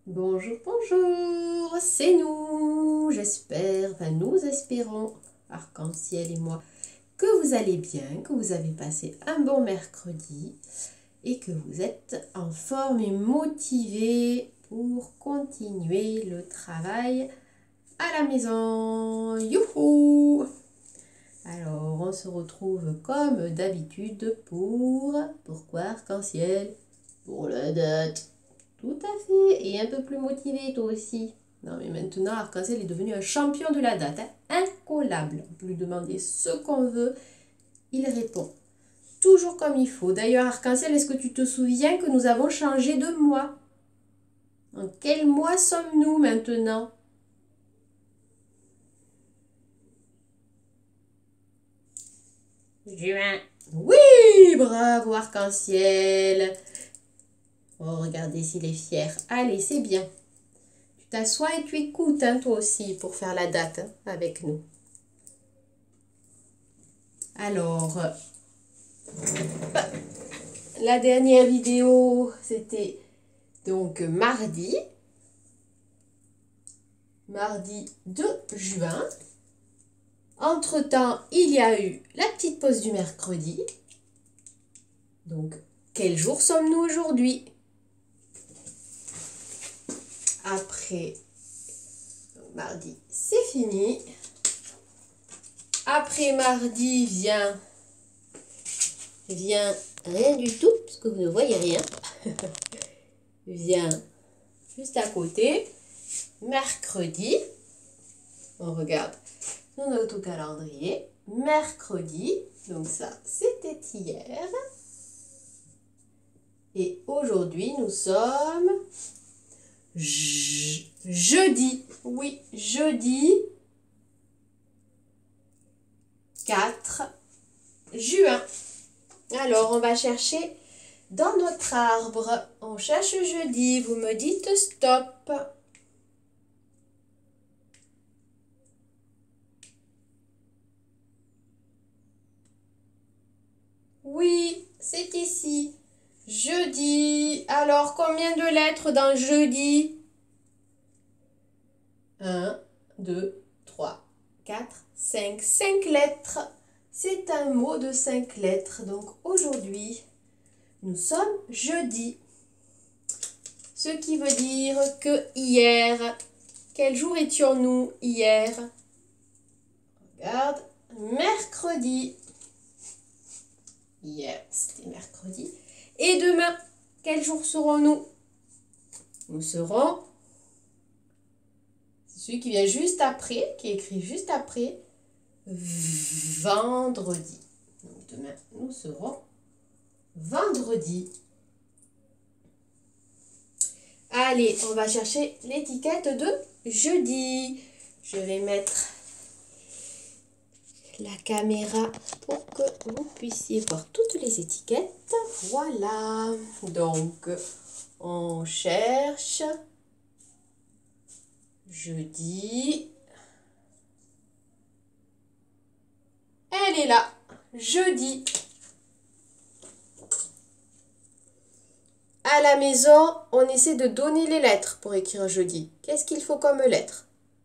Bonjour, bonjour, c'est nous, j'espère, enfin nous espérons, Arc-en-Ciel et moi, que vous allez bien, que vous avez passé un bon mercredi et que vous êtes en forme et motivés pour continuer le travail à la maison. Youhou! Alors, on se retrouve comme d'habitude pourquoi Arc-en-Ciel? Pour la date. Tout à fait. Et un peu plus motivé, toi aussi. Non, mais maintenant, Arc-en-Ciel est devenu un champion de la date. Incollable. On peut lui demander ce qu'on veut. Il répond. Toujours comme il faut. D'ailleurs, Arc-en-Ciel, est-ce que tu te souviens que nous avons changé de mois? En quel mois sommes-nous maintenant? Juin. Oui, bravo Arc-en-Ciel. Oh, regardez s'il est fier. Allez, c'est bien. Tu t'assois et tu écoutes, hein, toi aussi, pour faire la date, hein, avec nous. Alors, la dernière vidéo, c'était donc mardi 2 juin. Entre-temps, il y a eu la petite pause du mercredi. Donc, quel jour sommes-nous aujourd'hui? Après, mardi, c'est fini. Après mardi vient rien du tout, parce que vous ne voyez rien. Vient juste à côté. Mercredi, on regarde son autocalendrier. Mercredi, donc ça, c'était hier. Et aujourd'hui, nous sommes jeudi. Oui, jeudi 4 juin. Alors, on va chercher dans notre arbre. On cherche jeudi. Vous me dites stop. Oui, c'est ici. Jeudi. Alors, combien de lettres dans jeudi? 1, 2, 3, 4, 5. 5 lettres. C'est un mot de 5 lettres. Donc, aujourd'hui, nous sommes jeudi. Ce qui veut dire que hier, quel jour étions-nous hier? Regarde, mercredi. Hier, c'était mercredi. Et demain, quel jour serons-nous? Nous serons, c'est celui qui vient juste après, qui est écrit juste après, vendredi. Donc demain, nous serons vendredi. Allez, on va chercher l'étiquette de jeudi. Je vais mettre la caméra pour que vous puissiez voir toutes les étiquettes. Voilà. Donc, on cherche jeudi. Elle est là. Jeudi. À la maison, on essaie de donner les lettres pour écrire jeudi. Qu'est-ce qu'il faut comme lettre?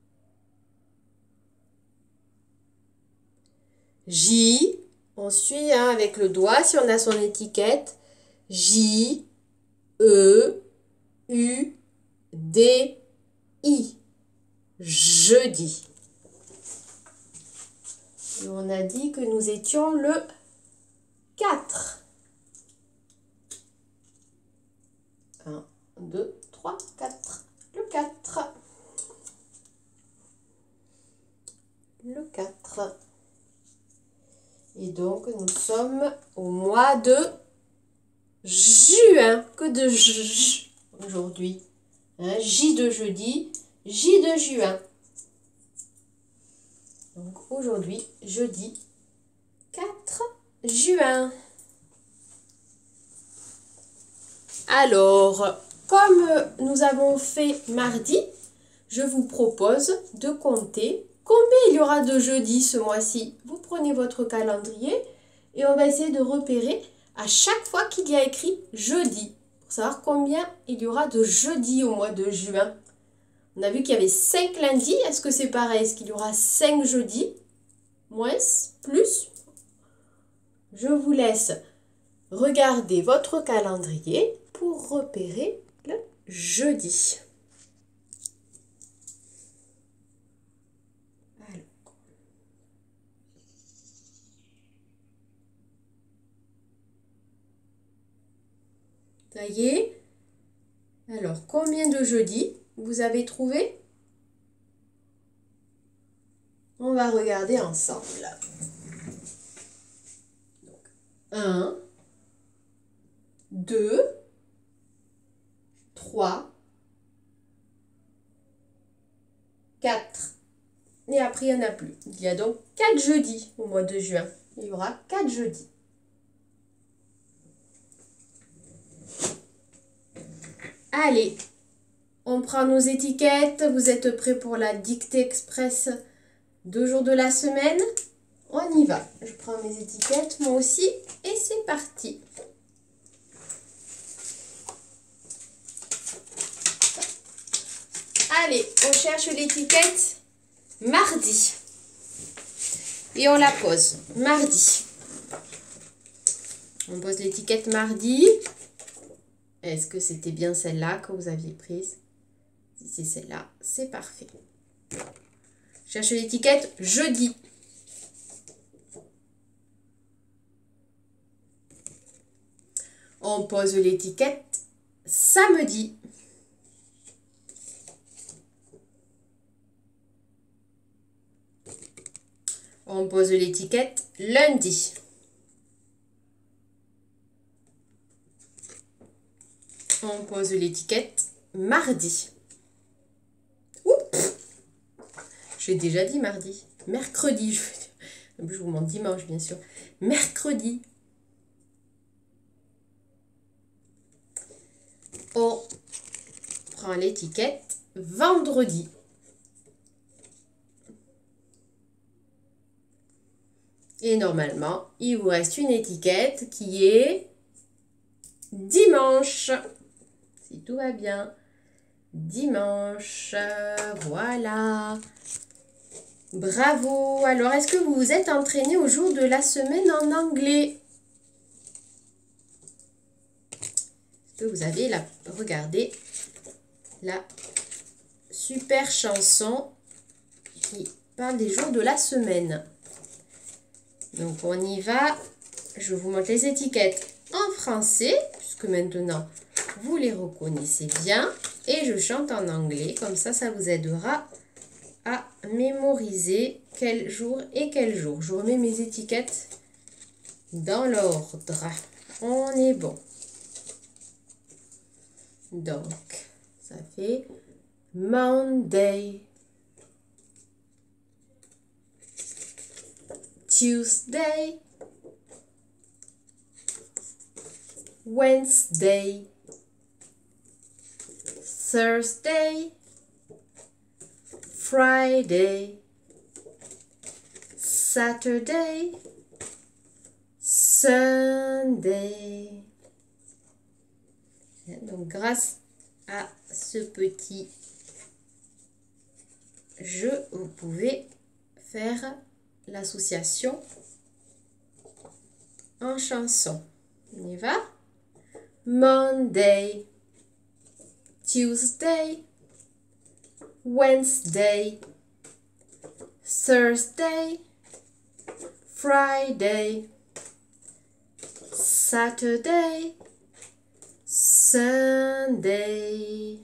J, on suit hein, avec le doigt si on a son étiquette. J, E, U, D, I. Jeudi. Et on a dit que nous étions le 4. 1, 2, 3, 4. Le 4. Le 4. Et donc, nous sommes au mois de juin. Que de aujourd'hui. Hein, J de jeudi, J de juin. Donc, aujourd'hui, jeudi 4 juin. Alors, comme nous avons fait mardi, je vous propose de compter combien il y aura de jeudi ce mois-ci. Vous prenez votre calendrier et on va essayer de repérer à chaque fois qu'il y a écrit jeudi. Pour savoir combien il y aura de jeudis au mois de juin. On a vu qu'il y avait 5 lundis. Est-ce que c'est pareil? Est-ce qu'il y aura 5 jeudis? Moins? Plus? Je vous laisse regarder votre calendrier pour repérer le jeudi. Ça y est. Alors, combien de jeudis vous avez trouvé? On va regarder ensemble. Donc, 1, 2, 3, 4. Et après, il n'y en a plus. Il y a donc 4 jeudis au mois de juin. Il y aura 4 jeudis. Allez, on prend nos étiquettes. Vous êtes prêts pour la dictée express 2 jours de la semaine? On y va. Je prends mes étiquettes, moi aussi, et c'est parti. Allez, on cherche l'étiquette mardi. Et on la pose. Mardi. On pose l'étiquette mardi. Est-ce que c'était bien celle-là que vous aviez prise? Si c'est celle-là, c'est parfait. Cherche l'étiquette jeudi. On pose l'étiquette samedi. On pose l'étiquette lundi. On pose l'étiquette mardi. Oups, j'ai déjà dit mardi. Mercredi, je vous montre dimanche, bien sûr. Mercredi. On prend l'étiquette vendredi. Et normalement, il vous reste une étiquette qui est dimanche. Si tout va bien. Dimanche. Voilà. Bravo. Alors, est-ce que vous vous êtes entraîné au jour de la semaine en anglais? Est-ce que vous avez regardé la super chanson qui parle des jours de la semaine? Donc, on y va. Je vous montre les étiquettes en français, puisque maintenant, vous les reconnaissez bien. Et je chante en anglais. Comme ça, ça vous aidera à mémoriser quel jour et quel jour. Je remets mes étiquettes dans l'ordre. On est bon. Donc, ça fait Monday, Tuesday, Wednesday, Thursday, Friday, Saturday, Sunday. Donc, grâce à ce petit jeu, vous pouvez faire l'association en chanson. On y va? Monday, Tuesday, Wednesday, Thursday, Friday, Saturday, Sunday.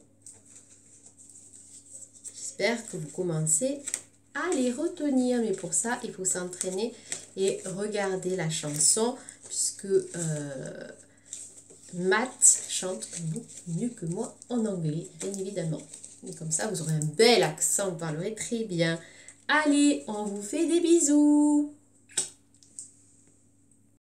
J'espère que vous commencez à les retenir, mais pour ça, il faut s'entraîner et regarder la chanson, puisque Matt chante beaucoup mieux que moi en anglais, bien évidemment. Et comme ça, vous aurez un bel accent, vous parlerez très bien. Allez, on vous fait des bisous.